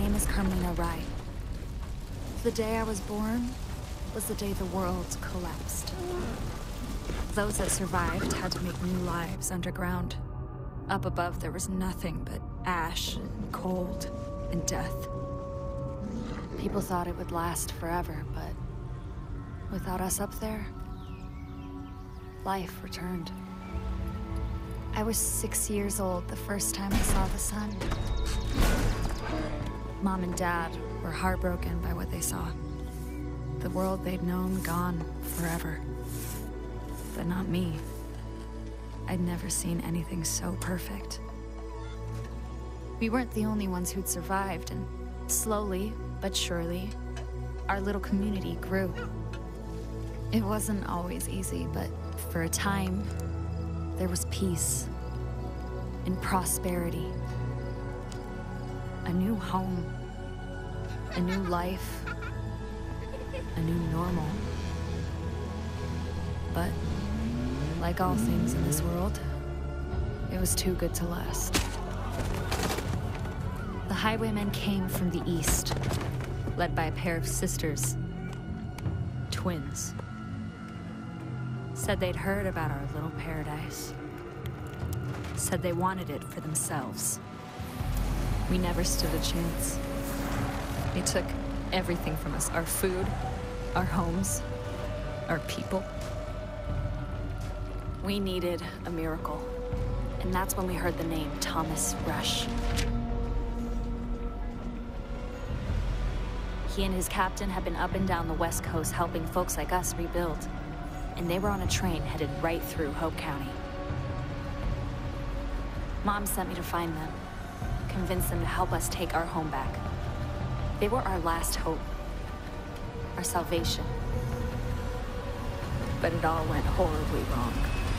name is Carmina Rai. The day I was born was the day the world collapsed. Those that survived had to make new lives underground. Up above, there was nothing but ash, and cold, and death. People thought it would last forever, but without us up there, life returned. I was 6 years old the first time I saw the sun. Mom and Dad were heartbroken by what they saw. The world they'd known gone forever. But not me. I'd never seen anything so perfect. We weren't the only ones who'd survived, and slowly but surely, our little community grew. It wasn't always easy, but for a time, there was peace and prosperity. A new home, a new life, a new normal. But like all things in this world, it was too good to last. The Highwaymen came from the east, led by a pair of sisters, twins. Said they'd heard about our little paradise. Said they wanted it for themselves. We never stood a chance. They took everything from us, our food, our homes, our people. We needed a miracle, and that's when we heard the name Thomas Rush. He and his captain had been up and down the West Coast helping folks like us rebuild, and they were on a train headed right through Hope County. Mom sent me to find them, convince them to help us take our home back. They were our last hope, our salvation. But it all went horribly wrong.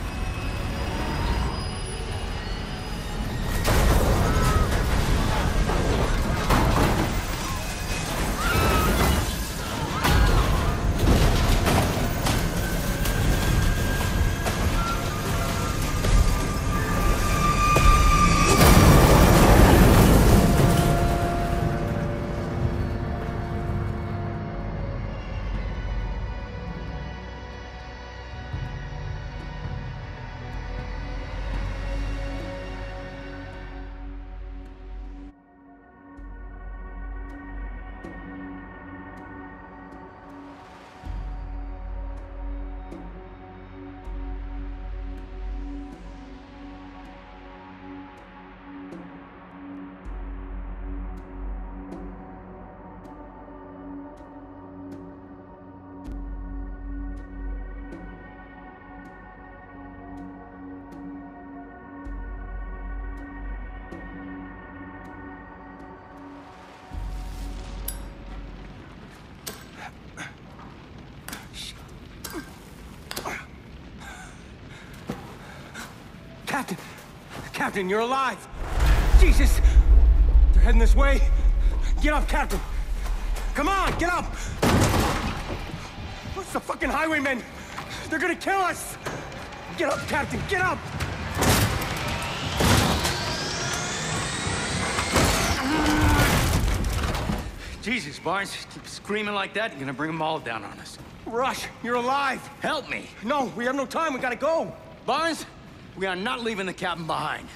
Captain, you're alive! Jesus! They're heading this way. Get up, Captain! Come on, get up! What's the fucking highwaymen? They're gonna kill us! Get up, Captain, get up! Jesus, Barnes, keep screaming like that, you're gonna bring them all down on us. Rush, you're alive! Help me! No, we have no time, we gotta go! Barnes, we are not leaving the cabin behind.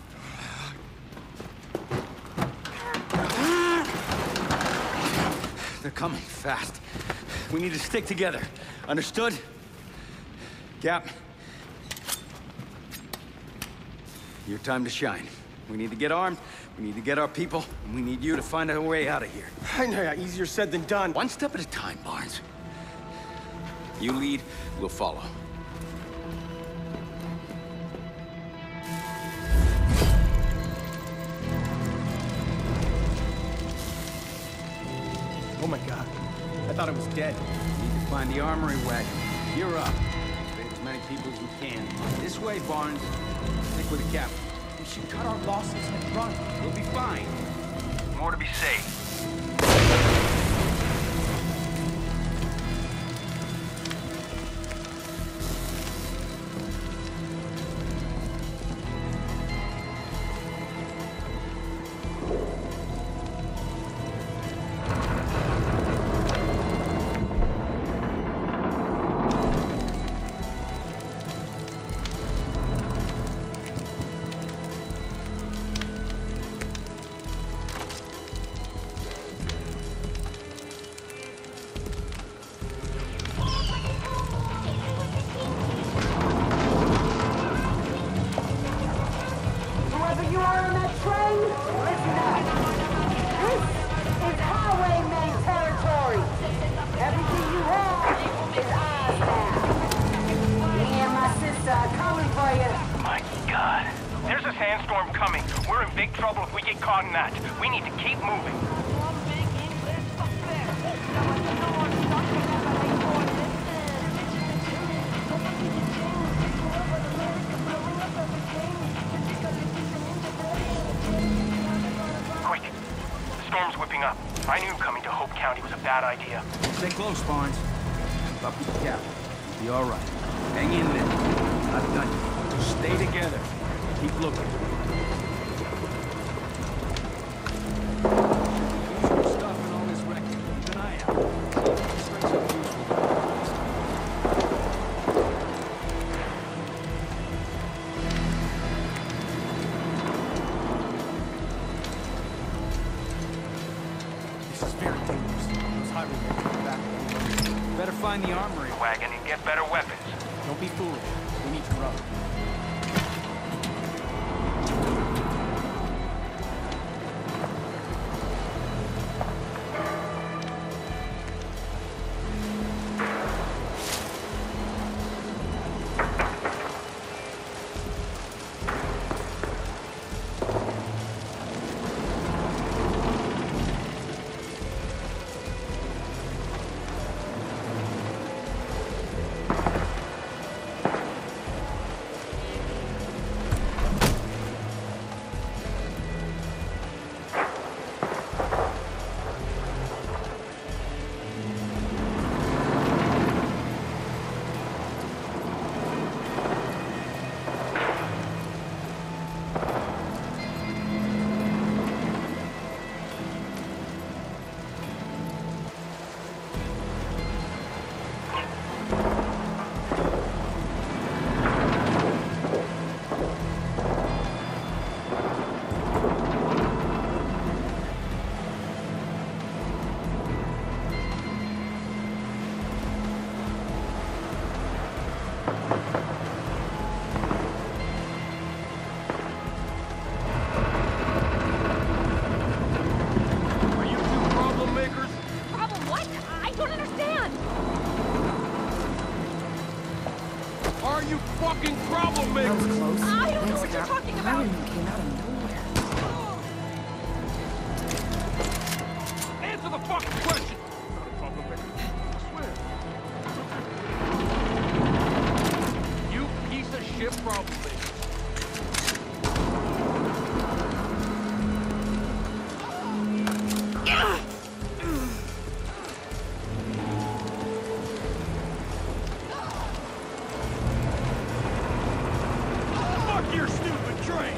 They're coming fast. We need to stick together. Understood? Cap. Your time to shine. We need to get armed, we need to get our people, and we need you to find a way out of here. I know, easier said than done. One step at a time, Barnes. You lead, we'll follow. Oh my God. I thought I was dead. We need to find the armory wagon. You're up. Save as many people as we can. This way, Barnes. Stick with the captain. We should cut our losses and run. We'll be fine. More to be safe. gotten that. We need to keep moving. Quick. The storm's whipping up. I knew coming to Hope County was a bad idea. Stay close, Barnes. Keep up with the cap. Be all right. Hang in there. Not done yet. Just stay together. Keep looking. Use your stuff and all this wreckage. Keep an eye out. See if it strikes up useful to the This is very dangerous. Those highwaymen are back. Better find the armory Wagon and get better weapons. Don't be foolish. We need to run. fucking problem That was maker! close. I don't know Thanks, what you're Cap. talking about. Highwayman came out of nowhere. Answer the fucking question! Not a problem maker. I swear. You piece of shit problem maker. Fuck your stupid train!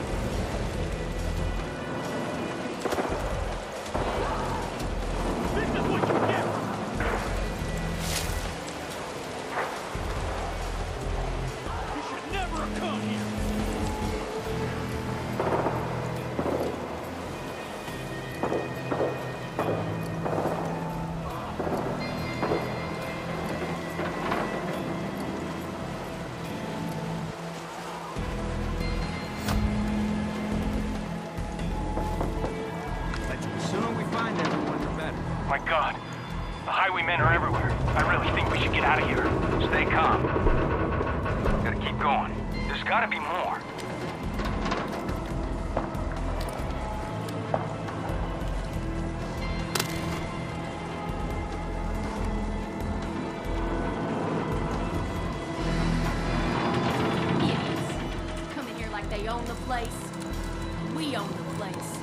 This is what you get! You should never have come here! The sooner we find everyone, the better. My God, the highwaymen are everywhere. I really think we should get out of here. Stay calm. Gotta keep going. There's gotta be more. Idiots. Coming here like they own the place. We own the place.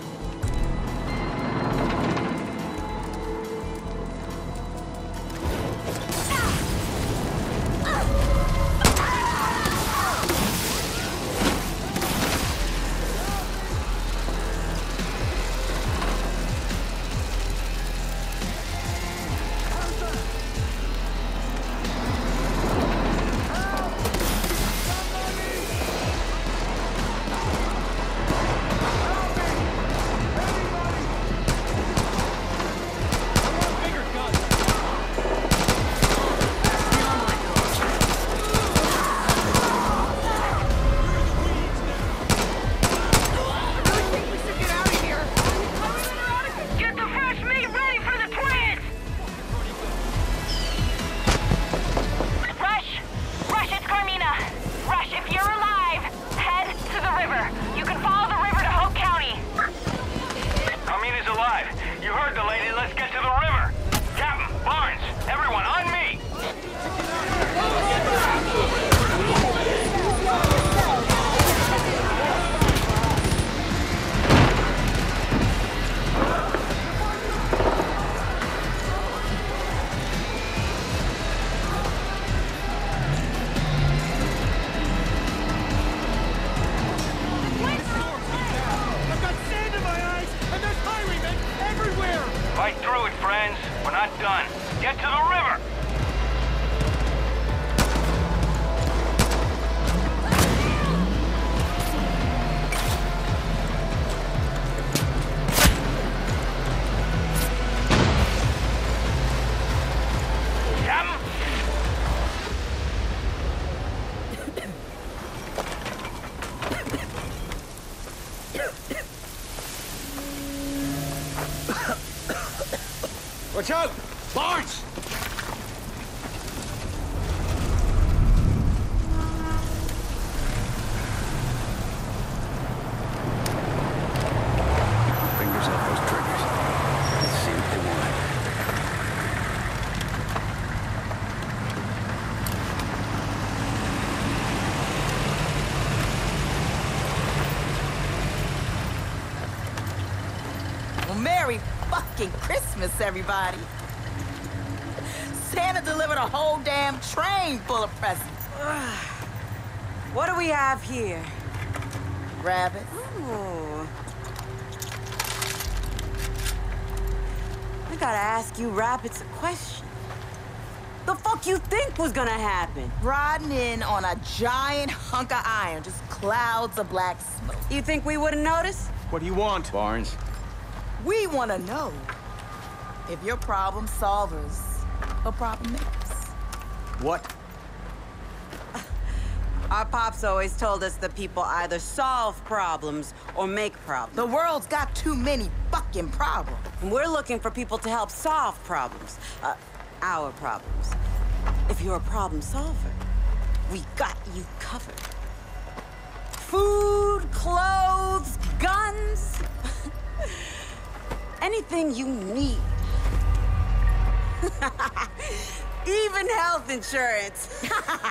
friends. We're not done. Get to the river! Watch out! Barnes! Fingers off those triggers. Let's see what they want. Well, Merry fucking Christmas, everybody. Santa delivered a whole damn train full of presents. What do we have here? Rabbits. Ooh. I gotta ask you rabbits a question. The fuck you think was gonna happen? Riding in on a giant hunk of iron, just clouds of black smoke. You think we wouldn't notice? What do you want? Barnes. We want to know if you're problem solvers or problem makers. What? Our pops always told us that people either solve problems or make problems. The world's got too many fucking problems. And we're looking for people to help solve problems. Our problems. If you're a problem solver, we got you covered. Food, clothes, guns. Anything you need. Even health insurance.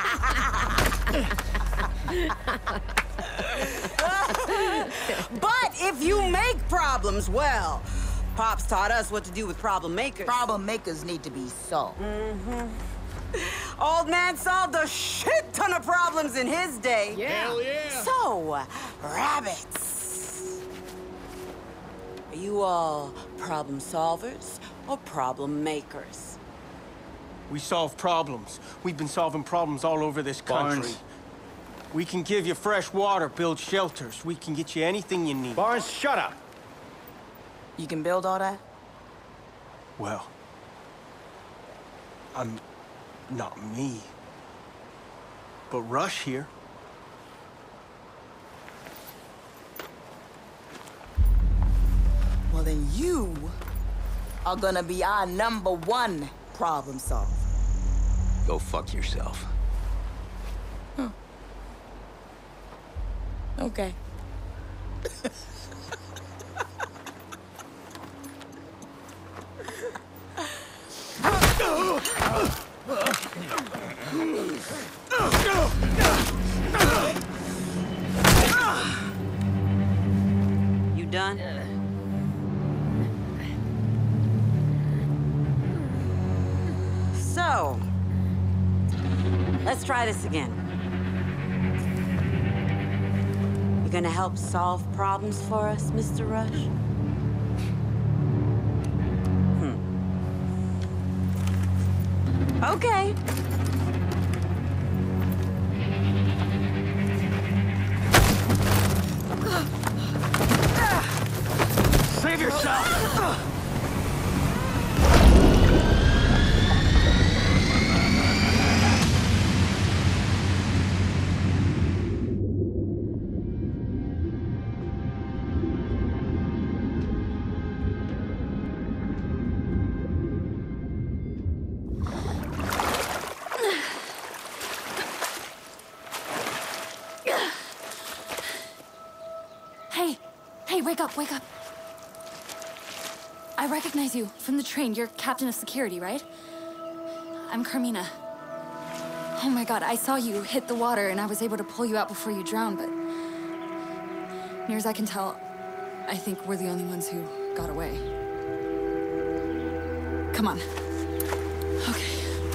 But if you make problems, well, Pops taught us what to do with problem makers. Problem makers need to be solved. Old man solved a shit ton of problems in his day. Yeah. Hell yeah! So, rabbits. Are you all problem solvers or problem makers? We solve problems. We've been solving problems all over this country. Barnes. We can give you fresh water, build shelters. We can get you anything you need. Barnes, shut up! You can build all that? Well, I'm not me, but Rush here. Well, then you are gonna be our #1 problem solver. Go fuck yourself. Okay. You done? So, let's try this again. You gonna help solve problems for us, Mr. Rush? Okay. Save yourself! Hey, wake up, wake up. I recognize you from the train. You're captain of security, right? I'm Carmina. Oh my god, I saw you hit the water and I was able to pull you out before you drowned, but near as I can tell, I think we're the only ones who got away. Come on. Okay.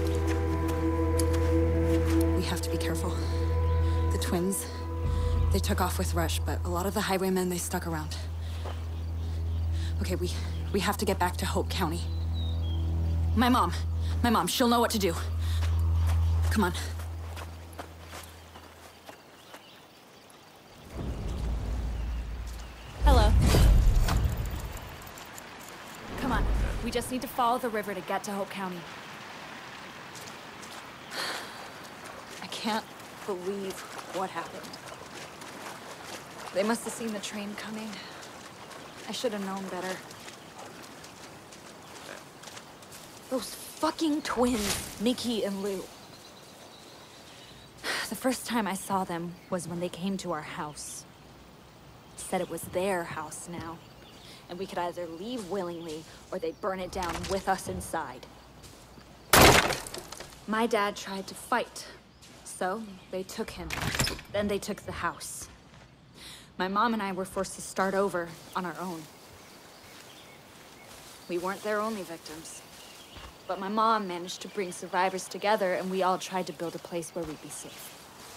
We have to be careful. The twins, they took off with Rush, but a lot of the highwaymen, they stuck around. Okay, we have to get back to Hope County. My mom. My mom. She'll know what to do. Come on. Hello. Come on. We just need to follow the river to get to Hope County. I can't believe what happened. They must have seen the train coming. I should have known better. Those fucking twins, Mickey and Lou. The first time I saw them was when they came to our house. Said it was their house now, and we could either leave willingly or they'd burn it down with us inside. My dad tried to fight, so they took him. Then they took the house. My mom and I were forced to start over on our own. We weren't their only victims. But my mom managed to bring survivors together, and we all tried to build a place where we'd be safe.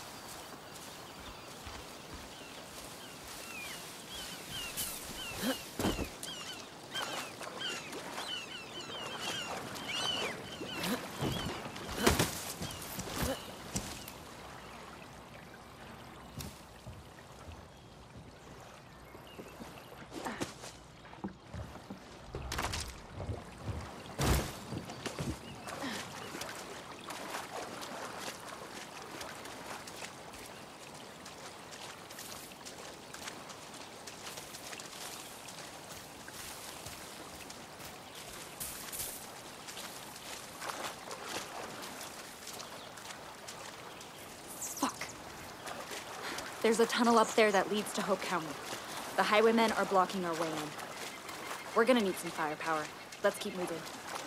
There's a tunnel up there that leads to Hope County. The highwaymen are blocking our way in. We're gonna need some firepower. Let's keep moving.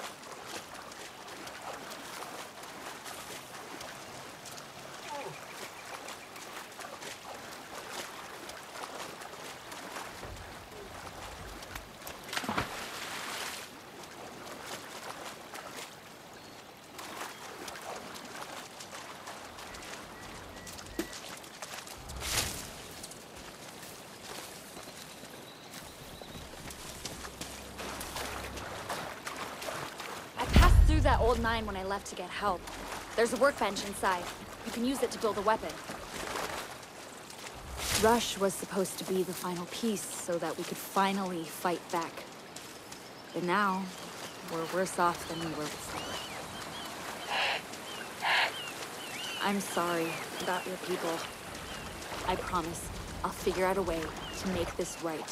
That old mine when I left to get help. There's a workbench inside. You can use it to build a weapon. Rush was supposed to be the final piece so that we could finally fight back. But now, we're worse off than we were before. I'm sorry about your people. I promise I'll figure out a way to make this right.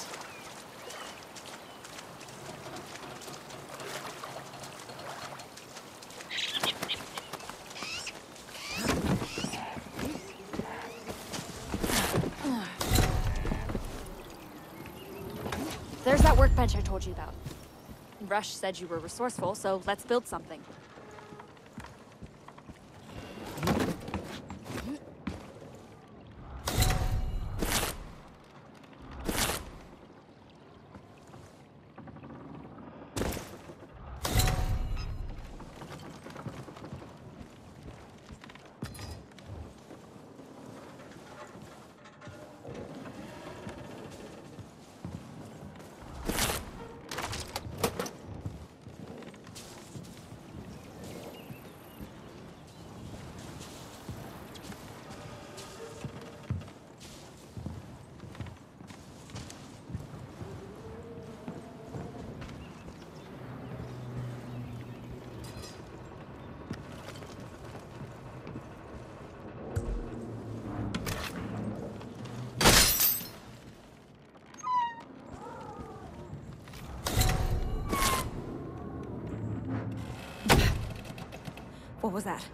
There's that workbench I told you about. Rush said you were resourceful, so let's build something. What was that?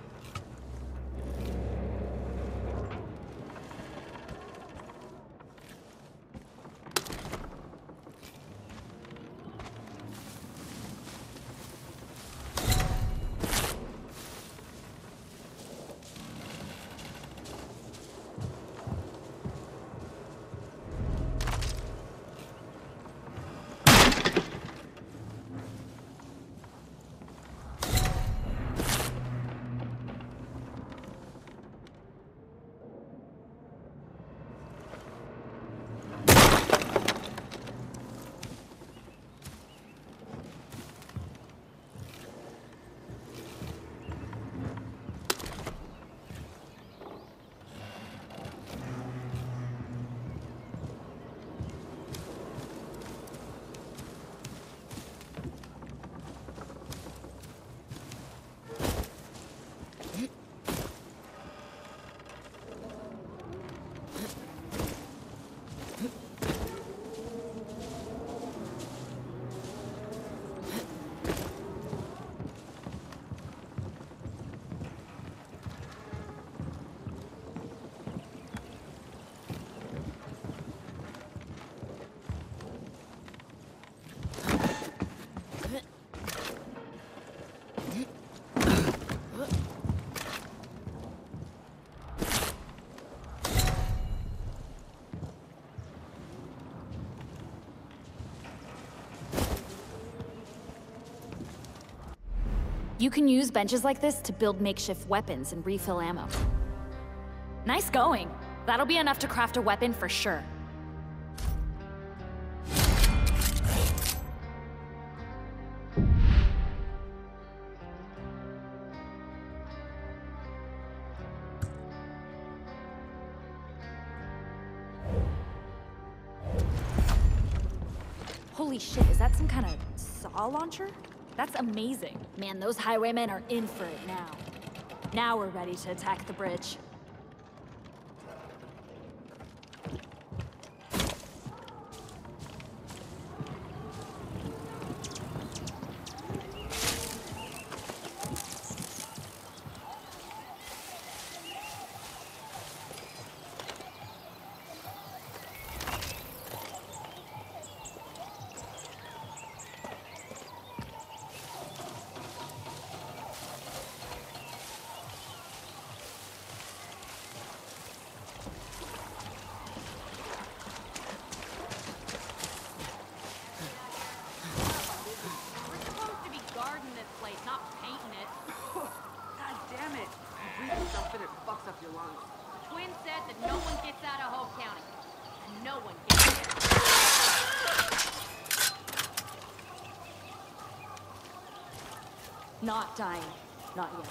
You can use benches like this to build makeshift weapons and refill ammo. Nice going. That'll be enough to craft a weapon for sure. Holy shit, is that some kind of saw launcher? That's amazing. Man, those highwaymen are in for it now. Now we're ready to attack the bridge. Not dying. Not yet.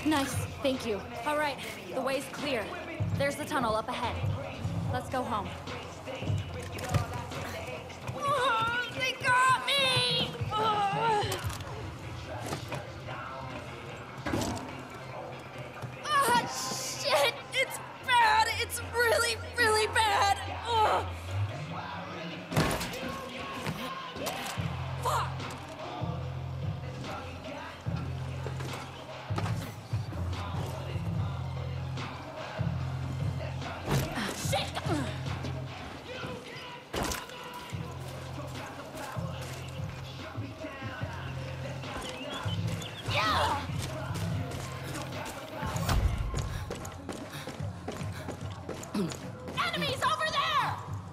Nice, thank you. All right, the way's clear. There's the tunnel up ahead. Let's go home. Oh, they got me! Oh. Ah, shit! It's bad! It's really, really bad! Oh. Fuck! Enemies over there!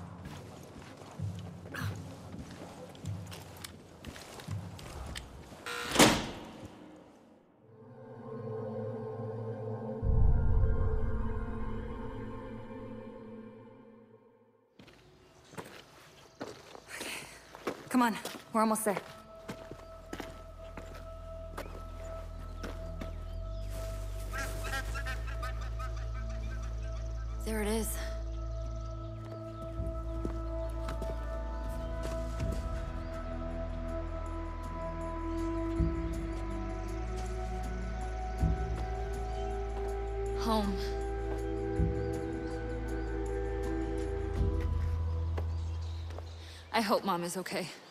Come on, we're almost there. There it is. Home. I hope Mom is okay.